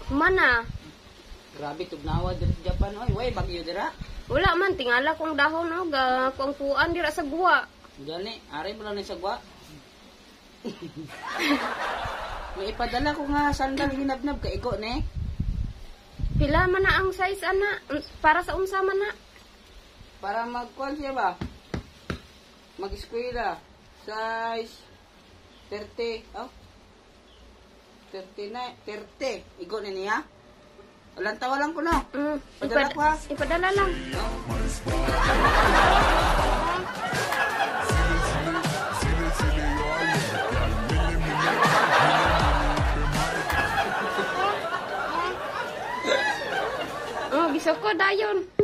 Mana? Grabe, tugnawa dito sa Japan. Oy, way, bagyo dira. Wala man, tingala kong dahon, no? Kung kuan dira sa guwa. Gani, ari mo lang ni sagwa. May ipadala ko nga sandal hinabnab ka igo ne. Pila man na ang size, ana? Para sa unsa man na? Para magkuhan siya ba? Mag-eskwela. Size 30. Oh? 30. Igo na niya. Walang tawa lang ko, no? Padala ko, ha? Ipadala lang. Oh, bisok ko dayon.